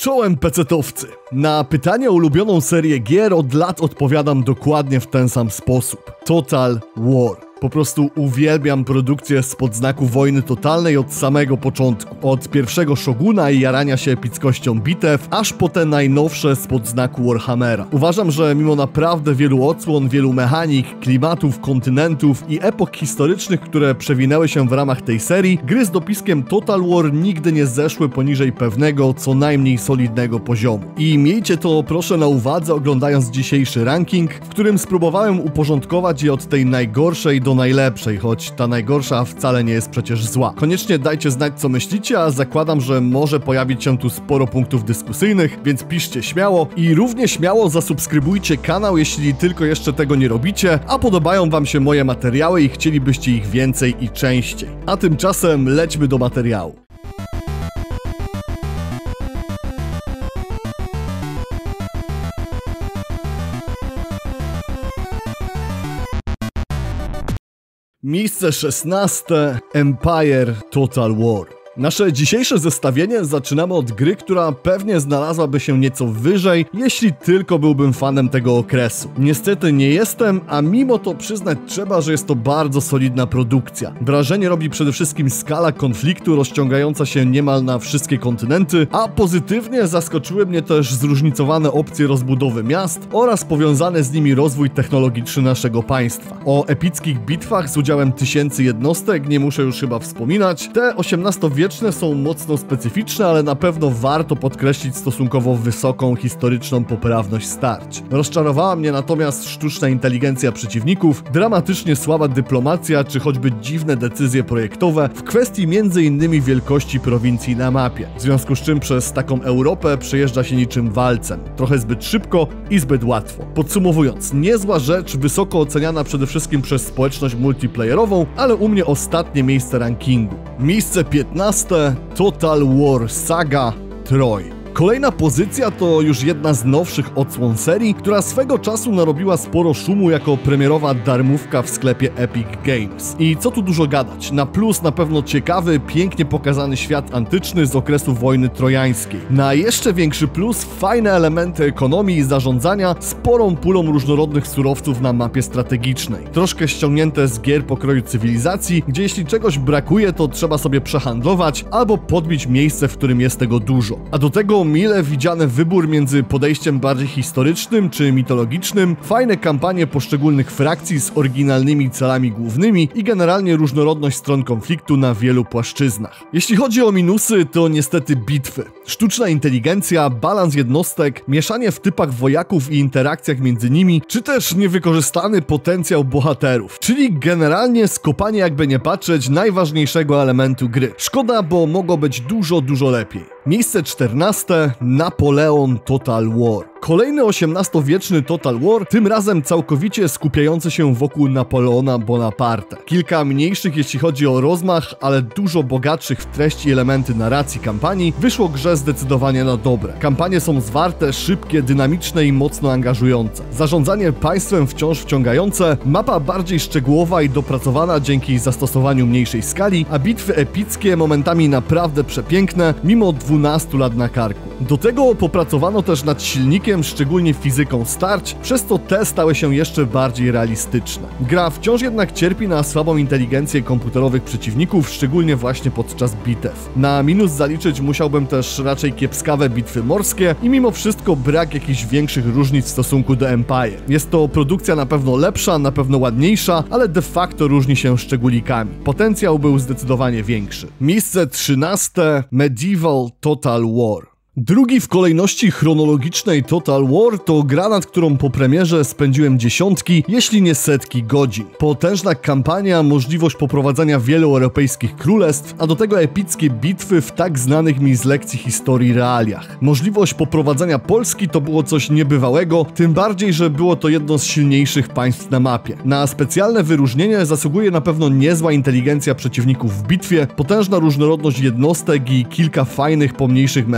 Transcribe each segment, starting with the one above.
Czołem pecetowcy! Na pytanie o ulubioną serię gier od lat odpowiadam dokładnie w ten sam sposób. Total War. Po prostu uwielbiam produkcję spod znaku wojny totalnej od samego początku. Od pierwszego Shoguna i jarania się epickością bitew, aż po te najnowsze spod znaku Warhammera. Uważam, że mimo naprawdę wielu odsłon, wielu mechanik, klimatów, kontynentów i epok historycznych, które przewinęły się w ramach tej serii, gry z dopiskiem Total War nigdy nie zeszły poniżej pewnego, co najmniej solidnego poziomu. I miejcie to proszę na uwadze, oglądając dzisiejszy ranking, w którym spróbowałem uporządkować je od tej najgorszej do najlepszej, choć ta najgorsza wcale nie jest przecież zła. Koniecznie dajcie znać, co myślicie, a zakładam, że może pojawić się tu sporo punktów dyskusyjnych, więc piszcie śmiało i równie śmiało zasubskrybujcie kanał, jeśli tylko jeszcze tego nie robicie, a podobają wam się moje materiały i chcielibyście ich więcej i częściej. A tymczasem lećmy do materiału. Miejsce 16. Empire Total War. Nasze dzisiejsze zestawienie zaczynamy od gry, która pewnie znalazłaby się nieco wyżej, jeśli tylko byłbym fanem tego okresu. Niestety nie jestem, a mimo to przyznać trzeba, że jest to bardzo solidna produkcja. Wrażenie robi przede wszystkim skala konfliktu rozciągająca się niemal na wszystkie kontynenty, a pozytywnie zaskoczyły mnie też zróżnicowane opcje rozbudowy miast oraz powiązany z nimi rozwój technologiczny naszego państwa. O epickich bitwach z udziałem tysięcy jednostek nie muszę już chyba wspominać. Te XVIII-wieczne są mocno specyficzne, ale na pewno warto podkreślić stosunkowo wysoką historyczną poprawność starć. Rozczarowała mnie natomiast sztuczna inteligencja przeciwników, dramatycznie słaba dyplomacja, czy choćby dziwne decyzje projektowe w kwestii m.in. wielkości prowincji na mapie. W związku z czym przez taką Europę przejeżdża się niczym walcem. Trochę zbyt szybko i zbyt łatwo. Podsumowując, niezła rzecz, wysoko oceniana przede wszystkim przez społeczność multiplayerową, ale u mnie ostatnie miejsce rankingu. Miejsce 15. Total War Saga Troy. Kolejna pozycja to już jedna z nowszych odsłon serii, która swego czasu narobiła sporo szumu jako premierowa darmówka w sklepie Epic Games. I co tu dużo gadać, na plus na pewno ciekawy, pięknie pokazany świat antyczny z okresu wojny trojańskiej. Na jeszcze większy plus fajne elementy ekonomii i zarządzania sporą pulą różnorodnych surowców na mapie strategicznej. Troszkę ściągnięte z gier pokroju cywilizacji, gdzie jeśli czegoś brakuje, to trzeba sobie przehandlować albo podbić miejsce, w którym jest tego dużo. A do tego mile widziany wybór między podejściem bardziej historycznym czy mitologicznym, fajne kampanie poszczególnych frakcji z oryginalnymi celami głównymi i generalnie różnorodność stron konfliktu na wielu płaszczyznach. Jeśli chodzi o minusy, to niestety bitwy. Sztuczna inteligencja, balans jednostek, mieszanie w typach wojaków i interakcjach między nimi, czy też niewykorzystany potencjał bohaterów. Czyli generalnie skopanie, jakby nie patrzeć, najważniejszego elementu gry. Szkoda, bo mogło być dużo lepiej. Miejsce 14. Napoleon Total War. Kolejny XVIII-wieczny Total War, tym razem całkowicie skupiający się wokół Napoleona Bonaparte. Kilka mniejszych jeśli chodzi o rozmach, ale dużo bogatszych w treści i elementy narracji kampanii wyszło grze zdecydowanie na dobre. Kampanie są zwarte, szybkie, dynamiczne i mocno angażujące. Zarządzanie państwem wciąż wciągające, mapa bardziej szczegółowa i dopracowana dzięki zastosowaniu mniejszej skali, a bitwy epickie, momentami naprawdę przepiękne, mimo 12 lat na karku. Do tego popracowano też nad silnikiem, szczególnie fizyką starć, przez co te stały się jeszcze bardziej realistyczne. Gra wciąż jednak cierpi na słabą inteligencję komputerowych przeciwników, szczególnie właśnie podczas bitew. Na minus zaliczyć musiałbym też raczej kiepskawe bitwy morskie i mimo wszystko brak jakichś większych różnic w stosunku do Empire. Jest to produkcja na pewno lepsza, na pewno ładniejsza, ale de facto różni się szczególikami. Potencjał był zdecydowanie większy. Miejsce 13. Medieval Total War. Drugi w kolejności chronologicznej Total War to gra, nad którą po premierze spędziłem dziesiątki, jeśli nie setki godzin. Potężna kampania, możliwość poprowadzenia wielu europejskich królestw, a do tego epickie bitwy w tak znanych mi z lekcji historii realiach. Możliwość poprowadzenia Polski to było coś niebywałego, tym bardziej, że było to jedno z silniejszych państw na mapie. Na specjalne wyróżnienie zasługuje na pewno niezła inteligencja przeciwników w bitwie, potężna różnorodność jednostek i kilka fajnych, pomniejszych mechanik,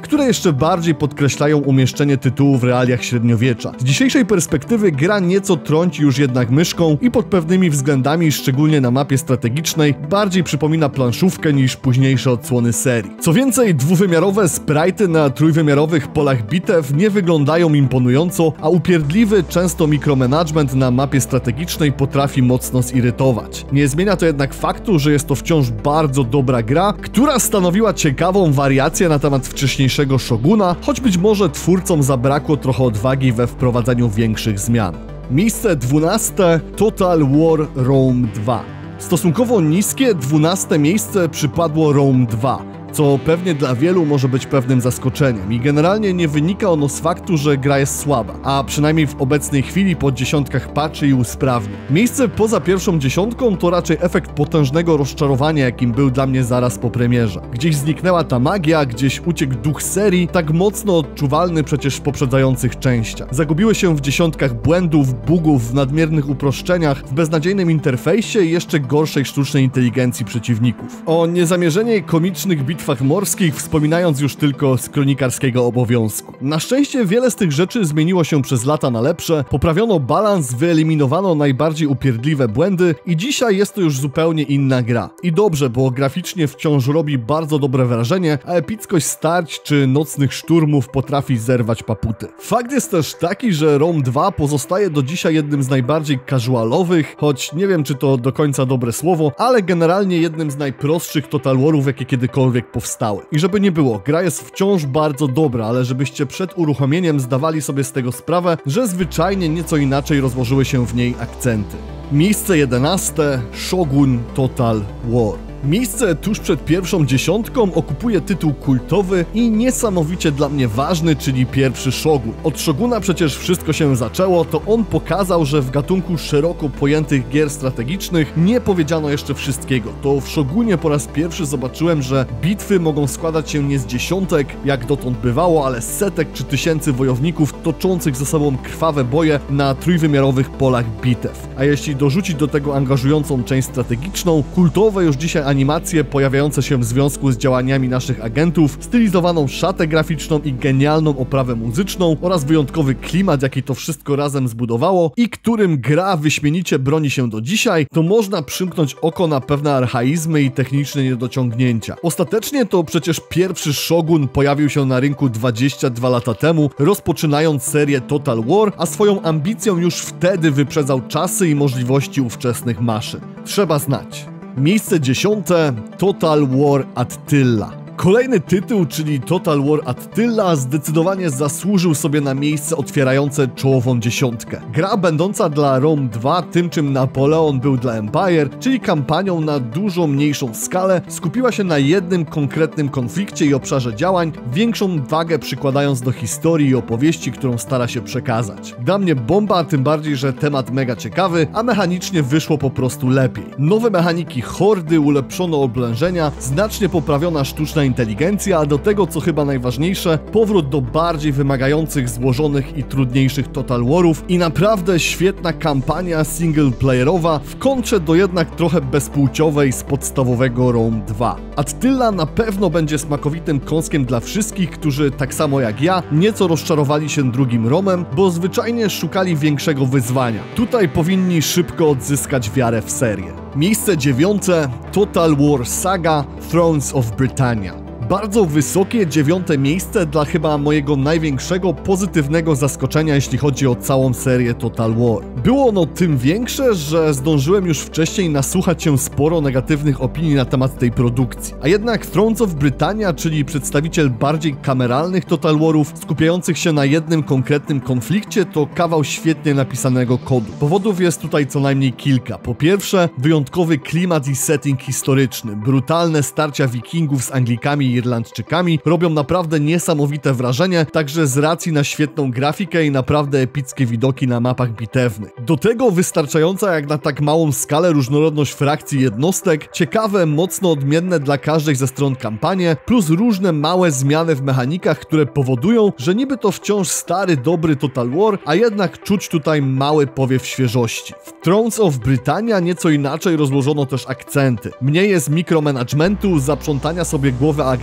które jeszcze bardziej podkreślają umieszczenie tytułu w realiach średniowiecza. Z dzisiejszej perspektywy gra nieco trąci już jednak myszką i pod pewnymi względami, szczególnie na mapie strategicznej, bardziej przypomina planszówkę niż późniejsze odsłony serii. Co więcej, dwuwymiarowe sprite'y na trójwymiarowych polach bitew nie wyglądają imponująco, a upierdliwy, często mikromanagement na mapie strategicznej potrafi mocno zirytować. Nie zmienia to jednak faktu, że jest to wciąż bardzo dobra gra, która stanowiła ciekawą wariację na temat wcześniejszego Shoguna, choć być może twórcom zabrakło trochę odwagi we wprowadzaniu większych zmian. Miejsce 12. Total War Rome 2. Stosunkowo niskie 12. miejsce przypadło Rome 2. Co pewnie dla wielu może być pewnym zaskoczeniem i generalnie nie wynika ono z faktu, że gra jest słaba, a przynajmniej w obecnej chwili po dziesiątkach patchy i usprawnień. Miejsce poza pierwszą dziesiątką to raczej efekt potężnego rozczarowania, jakim był dla mnie zaraz po premierze. Gdzieś zniknęła ta magia, gdzieś uciekł duch serii, tak mocno odczuwalny przecież w poprzedzających częściach. Zagubiły się w dziesiątkach błędów, bugów, w nadmiernych uproszczeniach, w beznadziejnym interfejsie i jeszcze gorszej sztucznej inteligencji przeciwników. O niezamierzonej komicznych bitwach morskich wspominając już tylko z kronikarskiego obowiązku. Na szczęście wiele z tych rzeczy zmieniło się przez lata na lepsze, poprawiono balans, wyeliminowano najbardziej upierdliwe błędy i dzisiaj jest to już zupełnie inna gra. I dobrze, bo graficznie wciąż robi bardzo dobre wrażenie, a epickość starć czy nocnych szturmów potrafi zerwać paputy. Fakt jest też taki, że Rome 2 pozostaje do dzisiaj jednym z najbardziej casualowych, choć nie wiem czy to do końca dobre słowo, ale generalnie jednym z najprostszych Total Warów, jakie kiedykolwiek powstały. I żeby nie było, gra jest wciąż bardzo dobra, ale żebyście przed uruchomieniem zdawali sobie z tego sprawę, że zwyczajnie nieco inaczej rozłożyły się w niej akcenty. Miejsce 11. Shogun Total War. Miejsce tuż przed pierwszą dziesiątką okupuje tytuł kultowy i niesamowicie dla mnie ważny, czyli pierwszy Shogun. Od Shoguna przecież wszystko się zaczęło, to on pokazał, że w gatunku szeroko pojętych gier strategicznych nie powiedziano jeszcze wszystkiego. To w Shogunie po raz pierwszy zobaczyłem, że bitwy mogą składać się nie z dziesiątek, jak dotąd bywało, ale setek czy tysięcy wojowników toczących ze sobą krwawe boje na trójwymiarowych polach bitew. A jeśli dorzucić do tego angażującą część strategiczną, kultowe już dzisiaj animacje pojawiające się w związku z działaniami naszych agentów, stylizowaną szatę graficzną i genialną oprawę muzyczną oraz wyjątkowy klimat, jaki to wszystko razem zbudowało i którym gra wyśmienicie broni się do dzisiaj, to można przymknąć oko na pewne archaizmy i techniczne niedociągnięcia. Ostatecznie to przecież pierwszy Shogun pojawił się na rynku 22 lata temu, rozpoczynając serię Total War, a swoją ambicją już wtedy wyprzedzał czasy i możliwości ówczesnych maszyn. Trzeba znać. Miejsce 10. Total War Attila. Kolejny tytuł, czyli Total War Attila, zdecydowanie zasłużył sobie na miejsce otwierające czołową dziesiątkę. Gra będąca dla Rome 2 tym, czym Napoleon był dla Empire, czyli kampanią na dużo mniejszą skalę, skupiła się na jednym konkretnym konflikcie i obszarze działań, większą wagę przykładając do historii i opowieści, którą stara się przekazać. Dla mnie bomba, tym bardziej, że temat mega ciekawy, a mechanicznie wyszło po prostu lepiej. Nowe mechaniki hordy, ulepszone oblężenia, znacznie poprawiona sztuczna inteligencja, a do tego, co chyba najważniejsze, powrót do bardziej wymagających, złożonych i trudniejszych Total Warów i naprawdę świetna kampania singleplayerowa w kontrze do jednak trochę bezpłciowej z podstawowego Rome 2. Attila na pewno będzie smakowitym kąskiem dla wszystkich, którzy tak samo jak ja nieco rozczarowali się drugim Romem, bo zwyczajnie szukali większego wyzwania. Tutaj powinni szybko odzyskać wiarę w serię. Miejsce 9. Total War Saga Thrones of Britannia. Bardzo wysokie 9. miejsce dla chyba mojego największego pozytywnego zaskoczenia, jeśli chodzi o całą serię Total War. Było ono tym większe, że zdążyłem już wcześniej nasłuchać się sporo negatywnych opinii na temat tej produkcji. A jednak Thrones of Britannia, czyli przedstawiciel bardziej kameralnych Total Warów, skupiających się na jednym konkretnym konflikcie, to kawał świetnie napisanego kodu. Powodów jest tutaj co najmniej kilka. Po pierwsze, wyjątkowy klimat i setting historyczny. Brutalne starcia wikingów z Anglikami i Irlandczykami robią naprawdę niesamowite wrażenie, także z racji na świetną grafikę i naprawdę epickie widoki na mapach bitewnych. Do tego wystarczająca jak na tak małą skalę różnorodność frakcji i jednostek, ciekawe, mocno odmienne dla każdej ze stron kampanie, plus różne małe zmiany w mechanikach, które powodują, że niby to wciąż stary, dobry Total War, a jednak czuć tutaj mały powiew świeżości. W Thrones of Britannia nieco inaczej rozłożono też akcenty. Mniej jest mikromanagementu, zaprzątania sobie głowy agentami,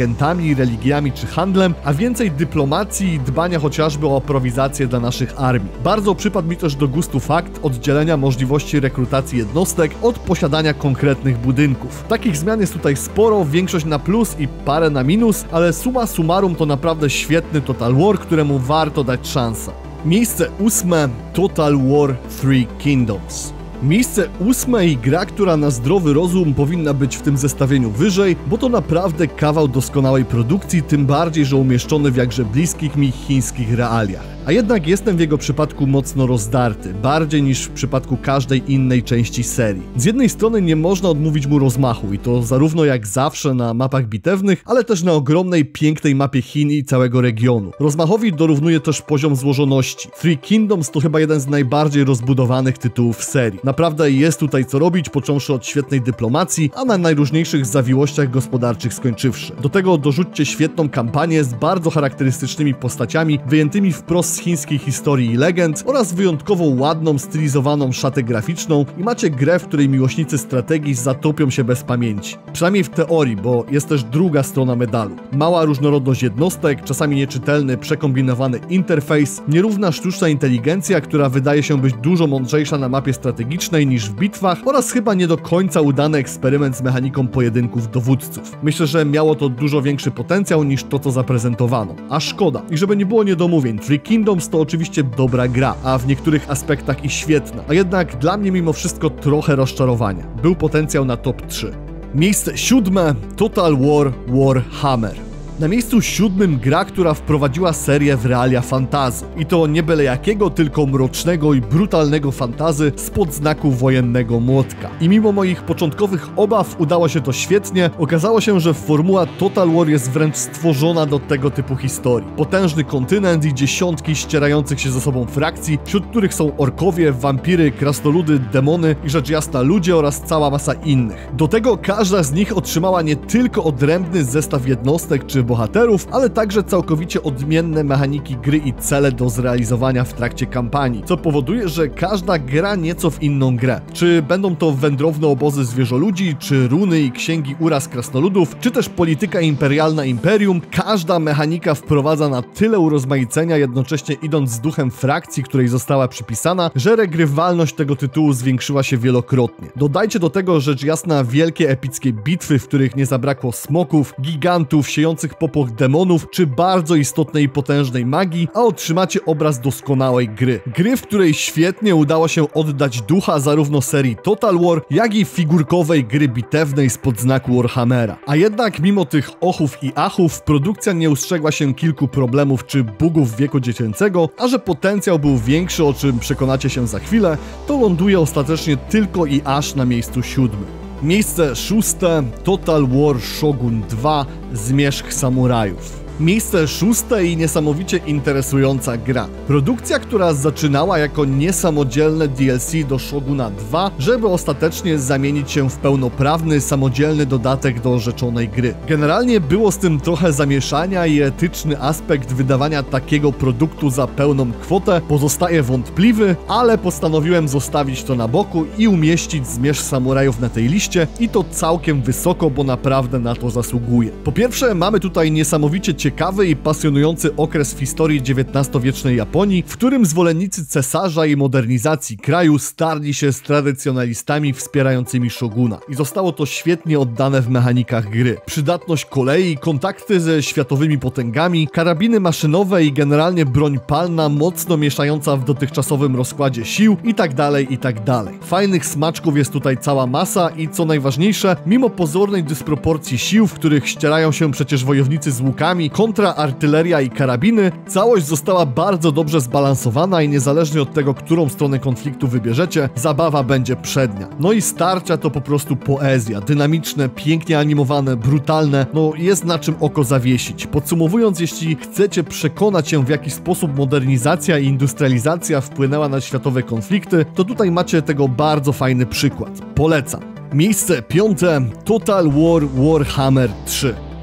agentami, religiami czy handlem, a więcej dyplomacji i dbania chociażby o aprowizację dla naszych armii. Bardzo przypadł mi też do gustu fakt oddzielenia możliwości rekrutacji jednostek od posiadania konkretnych budynków. Takich zmian jest tutaj sporo, większość na plus i parę na minus, ale summa summarum to naprawdę świetny Total War, któremu warto dać szansę. Miejsce 8. Total War Three Kingdoms. Miejsce 8 i gra, która na zdrowy rozum powinna być w tym zestawieniu wyżej, bo to naprawdę kawał doskonałej produkcji, tym bardziej, że umieszczony w jakże bliskich mi chińskich realiach. A jednak jestem w jego przypadku mocno rozdarty, bardziej niż w przypadku każdej innej części serii. Z jednej strony nie można odmówić mu rozmachu i to zarówno jak zawsze na mapach bitewnych, ale też na ogromnej, pięknej mapie Chin i całego regionu. Rozmachowi dorównuje też poziom złożoności. Three Kingdoms to chyba jeden z najbardziej rozbudowanych tytułów serii. Naprawdę jest tutaj co robić, począwszy od świetnej dyplomacji, a na najróżniejszych zawiłościach gospodarczych skończywszy. Do tego dorzućcie świetną kampanię z bardzo charakterystycznymi postaciami, wyjętymi wprost z chińskiej historii i legend oraz wyjątkowo ładną, stylizowaną szatę graficzną i macie grę, w której miłośnicy strategii zatopią się bez pamięci. Przynajmniej w teorii, bo jest też druga strona medalu. Mała różnorodność jednostek, czasami nieczytelny, przekombinowany interfejs, nierówna sztuczna inteligencja, która wydaje się być dużo mądrzejsza na mapie strategicznej niż w bitwach oraz chyba nie do końca udany eksperyment z mechaniką pojedynków dowódców. Myślę, że miało to dużo większy potencjał niż to, co zaprezentowano. A szkoda. I żeby nie było niedomówień, Three Kingdoms to oczywiście dobra gra, a w niektórych aspektach i świetna. A jednak dla mnie mimo wszystko trochę rozczarowania. Był potencjał na top 3. Miejsce 7. Total War Warhammer. Na miejscu 7 gra, która wprowadziła serię w realia fantasy. I to nie byle jakiego, tylko mrocznego i brutalnego fantasy spod znaku wojennego młotka. I mimo moich początkowych obaw udało się to świetnie. Okazało się, że formuła Total War jest wręcz stworzona do tego typu historii. Potężny kontynent i dziesiątki ścierających się ze sobą frakcji, wśród których są orkowie, wampiry, krasnoludy, demony i rzecz jasna ludzie oraz cała masa innych. Do tego każda z nich otrzymała nie tylko odrębny zestaw jednostek czy bohaterów, ale także całkowicie odmienne mechaniki gry i cele do zrealizowania w trakcie kampanii, co powoduje, że każda gra nieco w inną grę. Czy będą to wędrowne obozy zwierzoludzi, czy runy i księgi uraz krasnoludów, czy też polityka imperialna imperium, każda mechanika wprowadza na tyle urozmaicenia, jednocześnie idąc z duchem frakcji, której została przypisana, że regrywalność tego tytułu zwiększyła się wielokrotnie. Dodajcie do tego rzecz jasna wielkie epickie bitwy, w których nie zabrakło smoków, gigantów, siejących popłoch demonów, czy bardzo istotnej i potężnej magii, a otrzymacie obraz doskonałej gry. Gry, w której świetnie udało się oddać ducha zarówno serii Total War, jak i figurkowej gry bitewnej spod znaku Warhammera. A jednak mimo tych ochów i achów, produkcja nie ustrzegła się kilku problemów czy bugów wieku dziecięcego, a że potencjał był większy, o czym przekonacie się za chwilę, to ląduje ostatecznie tylko i aż na miejscu 7. Miejsce 6. Total War Shogun 2 Zmierzch Samurajów. Miejsce 6. i niesamowicie interesująca gra. Produkcja, która zaczynała jako niesamodzielne DLC do Shoguna 2, żeby ostatecznie zamienić się w pełnoprawny, samodzielny dodatek do rzeczonej gry. Generalnie było z tym trochę zamieszania i etyczny aspekt wydawania takiego produktu za pełną kwotę pozostaje wątpliwy, ale postanowiłem zostawić to na boku i umieścić Zmierzch Samurajów na tej liście i to całkiem wysoko, bo naprawdę na to zasługuje. Po pierwsze, mamy tutaj niesamowicie ciekawy i pasjonujący okres w historii XIX-wiecznej Japonii, w którym zwolennicy cesarza i modernizacji kraju starli się z tradycjonalistami wspierającymi szoguna. I zostało to świetnie oddane w mechanikach gry. Przydatność kolei, kontakty ze światowymi potęgami, karabiny maszynowe i generalnie broń palna mocno mieszająca w dotychczasowym rozkładzie sił itd. Fajnych smaczków jest tutaj cała masa i co najważniejsze, mimo pozornej dysproporcji sił, w których ścierają się przecież wojownicy z łukami, kontra artyleria i karabiny, całość została bardzo dobrze zbalansowana i niezależnie od tego, którą stronę konfliktu wybierzecie, zabawa będzie przednia. No i starcia to po prostu poezja, dynamiczne, pięknie animowane, brutalne, no jest na czym oko zawiesić. Podsumowując, jeśli chcecie przekonać się, w jaki sposób modernizacja i industrializacja wpłynęła na światowe konflikty, to tutaj macie tego bardzo fajny przykład. Polecam. Miejsce 5. Total War Warhammer 3.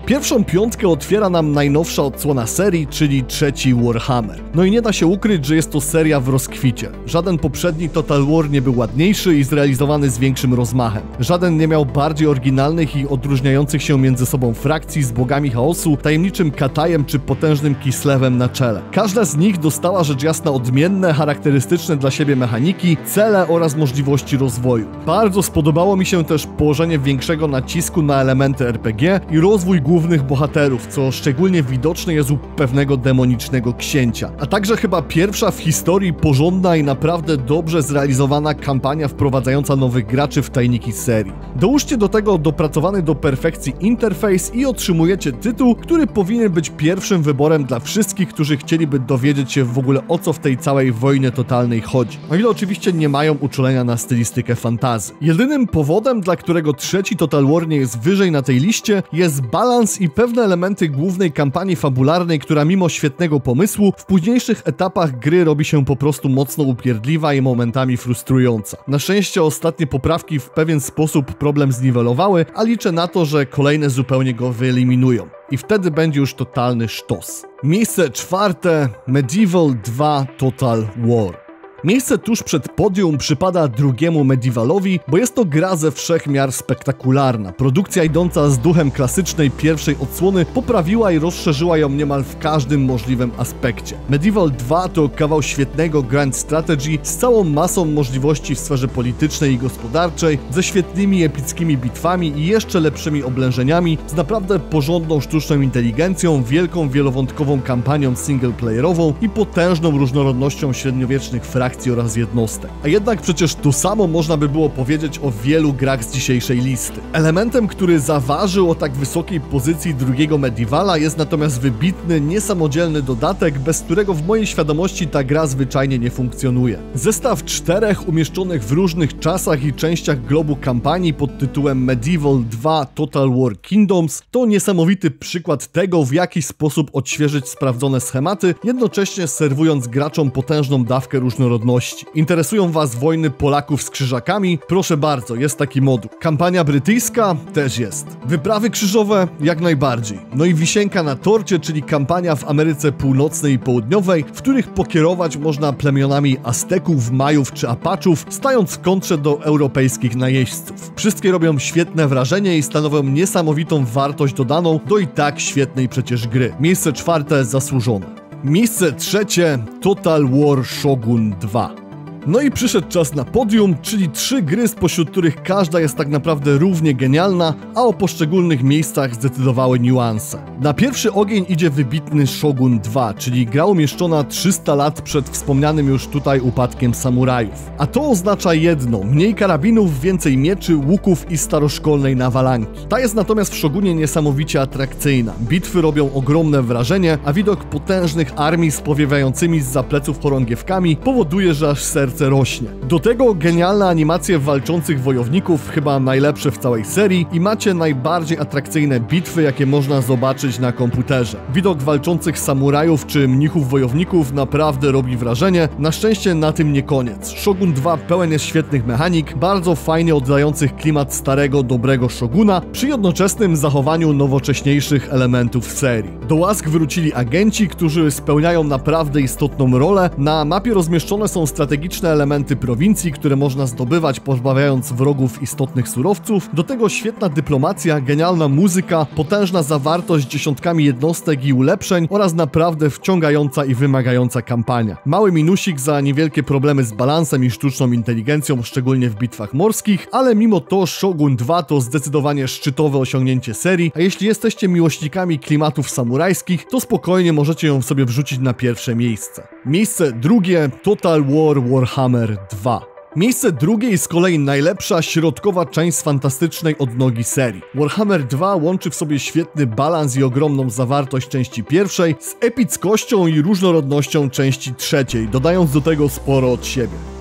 Pierwszą piątkę otwiera nam najnowsza odsłona serii, czyli trzeci Warhammer. No i nie da się ukryć, że jest to seria w rozkwicie. Żaden poprzedni Total War nie był ładniejszy i zrealizowany z większym rozmachem. Żaden nie miał bardziej oryginalnych i odróżniających się między sobą frakcji z bogami chaosu, tajemniczym Katajem czy potężnym Kislewem na czele. Każda z nich dostała rzecz jasna odmienne, charakterystyczne dla siebie mechaniki, cele oraz możliwości rozwoju. Bardzo spodobało mi się też położenie większego nacisku na elementy RPG i rozwój głównych bohaterów, co szczególnie widoczne jest u pewnego demonicznego księcia. A także chyba pierwsza w historii porządna i naprawdę dobrze zrealizowana kampania wprowadzająca nowych graczy w tajniki serii. Dołóżcie do tego dopracowany do perfekcji interfejs i otrzymujecie tytuł, który powinien być pierwszym wyborem dla wszystkich, którzy chcieliby dowiedzieć się w ogóle o co w tej całej wojnie totalnej chodzi. O ile oczywiście nie mają uczulenia na stylistykę fantasy. Jedynym powodem, dla którego trzeci Total War nie jest wyżej na tej liście, jest balans i pewne elementy głównej kampanii fabularnej, która mimo świetnego pomysłu w późniejszych etapach gry robi się po prostu mocno upierdliwa i momentami frustrująca. Na szczęście ostatnie poprawki w pewien sposób problem zniwelowały, a liczę na to, że kolejne zupełnie go wyeliminują. I wtedy będzie już totalny sztos. Miejsce czwarte: Medieval 2 Total War. Miejsce tuż przed podium przypada drugiemu Medievalowi, bo jest to gra ze wszech miar spektakularna. Produkcja idąca z duchem klasycznej pierwszej odsłony poprawiła i rozszerzyła ją niemal w każdym możliwym aspekcie. Medieval 2 to kawał świetnego grand strategy z całą masą możliwości w sferze politycznej i gospodarczej, ze świetnymi epickimi bitwami i jeszcze lepszymi oblężeniami, z naprawdę porządną sztuczną inteligencją, wielką wielowątkową kampanią singleplayerową i potężną różnorodnością średniowiecznych frakcji oraz jednostek. A jednak przecież to samo można by było powiedzieć o wielu grach z dzisiejszej listy. Elementem, który zaważył o tak wysokiej pozycji drugiego Medievala, jest natomiast wybitny, niesamodzielny dodatek, bez którego w mojej świadomości ta gra zwyczajnie nie funkcjonuje. Zestaw czterech umieszczonych w różnych czasach i częściach globu kampanii pod tytułem Medieval 2 Total War Kingdoms to niesamowity przykład tego, w jaki sposób odświeżyć sprawdzone schematy, jednocześnie serwując graczom potężną dawkę różnorodności. Interesują Was wojny Polaków z krzyżakami? Proszę bardzo, jest taki moduł. Kampania brytyjska? Też jest. Wyprawy krzyżowe? Jak najbardziej. No i wisienka na torcie, czyli kampania w Ameryce Północnej i Południowej, w których pokierować można plemionami Azteków, Majów czy Apachów, stając w kontrze do europejskich najeźdźców. Wszystkie robią świetne wrażenie i stanowią niesamowitą wartość dodaną do i tak świetnej przecież gry. Miejsce czwarte zasłużone. Miejsce trzecie: Total War Shogun 2. No i przyszedł czas na podium, czyli 3 gry, spośród których każda jest tak naprawdę równie genialna, a o poszczególnych miejscach zdecydowały niuanse. Na pierwszy ogień idzie wybitny Shogun 2, czyli gra umieszczona 300 lat przed wspomnianym już tutaj upadkiem samurajów. A to oznacza jedno: mniej karabinów, więcej mieczy, łuków i staroszkolnej nawalanki. Ta jest natomiast w Shogunie niesamowicie atrakcyjna. Bitwy robią ogromne wrażenie, a widok potężnych armii z powiewającymi zza pleców chorągiewkami powoduje, że aż serce rośnie. Do tego genialne animacje walczących wojowników, chyba najlepsze w całej serii, i macie najbardziej atrakcyjne bitwy, jakie można zobaczyć na komputerze. Widok walczących samurajów czy mnichów wojowników naprawdę robi wrażenie. Na szczęście na tym nie koniec. Shogun 2 pełen jest świetnych mechanik, bardzo fajnie oddających klimat starego, dobrego Shoguna, przy jednoczesnym zachowaniu nowocześniejszych elementów serii. Do łask wrócili agenci, którzy spełniają naprawdę istotną rolę. Na mapie rozmieszczone są strategiczne elementy prowincji, które można zdobywać, pozbawiając wrogów istotnych surowców. Do tego świetna dyplomacja, genialna muzyka, potężna zawartość dziesiątkami jednostek i ulepszeń oraz naprawdę wciągająca i wymagająca kampania. Mały minusik za niewielkie problemy z balansem i sztuczną inteligencją, szczególnie w bitwach morskich, ale mimo to Shogun 2 to zdecydowanie szczytowe osiągnięcie serii, a jeśli jesteście miłośnikami klimatów samurajskich, to spokojnie możecie ją sobie wrzucić na pierwsze miejsce. Miejsce drugie: Total War Warhammer 2. Miejsce drugie i z kolei najlepsza środkowa część z fantastycznej odnogi serii. Warhammer 2 łączy w sobie świetny balans i ogromną zawartość części pierwszej z epickością i różnorodnością części trzeciej, dodając do tego sporo od siebie.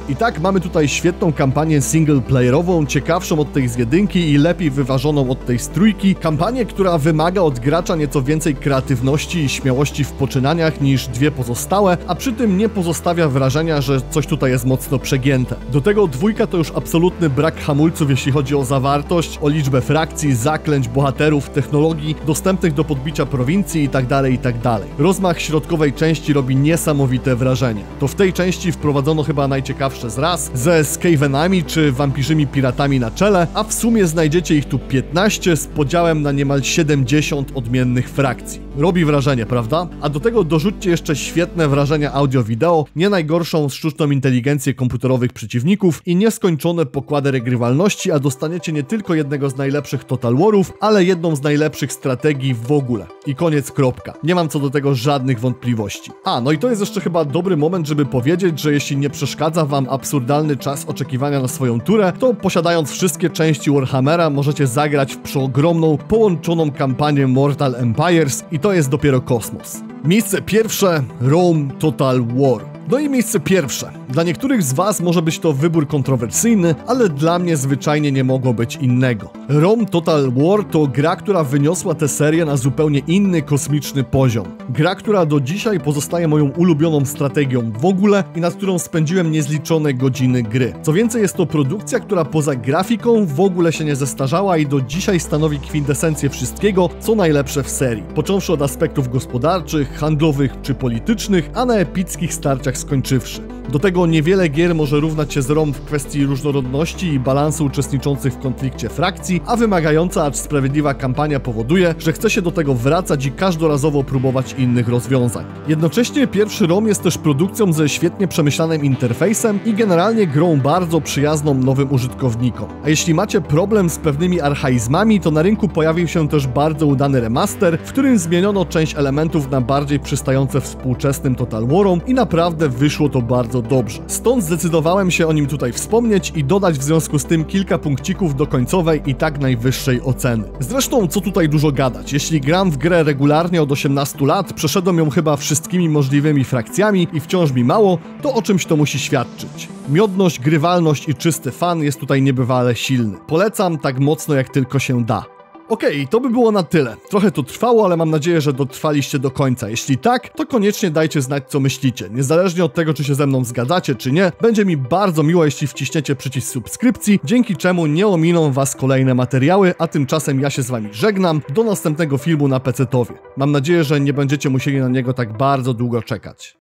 I tak mamy tutaj świetną kampanię singleplayerową, ciekawszą od tej z jedynki i lepiej wyważoną od tej z trójki. Kampanię, która wymaga od gracza nieco więcej kreatywności i śmiałości w poczynaniach niż dwie pozostałe, a przy tym nie pozostawia wrażenia, że coś tutaj jest mocno przegięte. Do tego dwójka to już absolutny brak hamulców, jeśli chodzi o zawartość, o liczbę frakcji, zaklęć, bohaterów, technologii dostępnych do podbicia prowincji itd., itd. Rozmach środkowej części robi niesamowite wrażenie. To w tej części wprowadzono chyba najciekawsze z ras, ze Skavenami czy wampirzymi piratami na czele, a w sumie znajdziecie ich tu 15 z podziałem na niemal 70 odmiennych frakcji. Robi wrażenie, prawda? A do tego dorzućcie jeszcze świetne wrażenia audio-wideo, nie najgorszą sztuczną inteligencję komputerowych przeciwników i nieskończone pokłady regrywalności, a dostaniecie nie tylko jednego z najlepszych Total Warów, ale jedną z najlepszych strategii w ogóle. I koniec, kropka. Nie mam co do tego żadnych wątpliwości. No i to jest jeszcze chyba dobry moment, żeby powiedzieć, że jeśli nie przeszkadza wam absurdalny czas oczekiwania na swoją turę, to posiadając wszystkie części Warhammera możecie zagrać w przeogromną, połączoną kampanię Mortal Empires i to jest dopiero kosmos. Miejsce pierwsze: Rome Total War. No i miejsce pierwsze. Dla niektórych z was może być to wybór kontrowersyjny, ale dla mnie zwyczajnie nie mogło być innego. Rome Total War to gra, która wyniosła tę serię na zupełnie inny, kosmiczny poziom. Gra, która do dzisiaj pozostaje moją ulubioną strategią w ogóle i nad którą spędziłem niezliczone godziny gry. Co więcej, jest to produkcja, która poza grafiką w ogóle się nie zestarzała i do dzisiaj stanowi kwintesencję wszystkiego, co najlepsze w serii. Począwszy od aspektów gospodarczych, handlowych czy politycznych, a na epickich starciach skończywszy. Do tego niewiele gier może równać się z Rome w kwestii różnorodności i balansu uczestniczących w konflikcie frakcji, a wymagająca, acz sprawiedliwa kampania powoduje, że chce się do tego wracać i każdorazowo próbować innych rozwiązań. Jednocześnie pierwszy Rome jest też produkcją ze świetnie przemyślanym interfejsem i generalnie grą bardzo przyjazną nowym użytkownikom. A jeśli macie problem z pewnymi archaizmami, to na rynku pojawił się też bardzo udany remaster, w którym zmieniono część elementów na bardziej przystające współczesnym Total Warom i naprawdę wyszło to bardzo dobrze. Stąd zdecydowałem się o nim tutaj wspomnieć i dodać w związku z tym kilka punkcików do końcowej i tak najwyższej oceny. Zresztą co tutaj dużo gadać, jeśli gram w grę regularnie od 18 lat, przeszedłem ją chyba wszystkimi możliwymi frakcjami i wciąż mi mało, to o czymś to musi świadczyć. Miodność, grywalność i czysty fan jest tutaj niebywale silny. Polecam tak mocno jak tylko się da. Okej, to by było na tyle. Trochę to trwało, ale mam nadzieję, że dotrwaliście do końca. Jeśli tak, to koniecznie dajcie znać, co myślicie. Niezależnie od tego, czy się ze mną zgadzacie, czy nie, będzie mi bardzo miło, jeśli wciśniecie przycisk subskrypcji, dzięki czemu nie ominą was kolejne materiały, a tymczasem ja się z wami żegnam. Do następnego filmu na PC-towie. Mam nadzieję, że nie będziecie musieli na niego tak bardzo długo czekać.